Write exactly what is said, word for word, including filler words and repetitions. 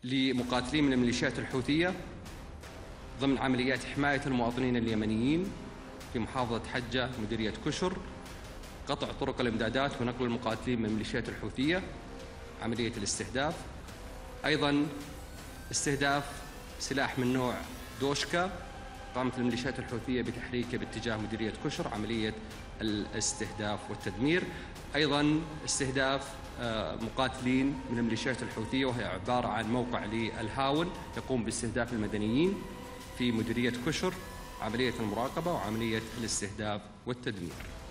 لمقاتلين من الميليشيات الحوثية ضمن عمليات حماية المواطنين اليمنيين في محافظة حجة مديرية كشر، قطع طرق الإمدادات ونقل المقاتلين من الميليشيات الحوثية، عملية الاستهداف. أيضا استهداف سلاح من نوع دوشكا، قامت الميليشيات الحوثية بتحريكه باتجاه مديرية كشر، عملية الاستهداف والتدمير. أيضا استهداف مقاتلين من الميليشيات الحوثية، وهي عبارة عن موقع للهاون يقوم باستهداف المدنيين في مديرية كشر، عملية المراقبة وعملية الاستهداف والتدمير.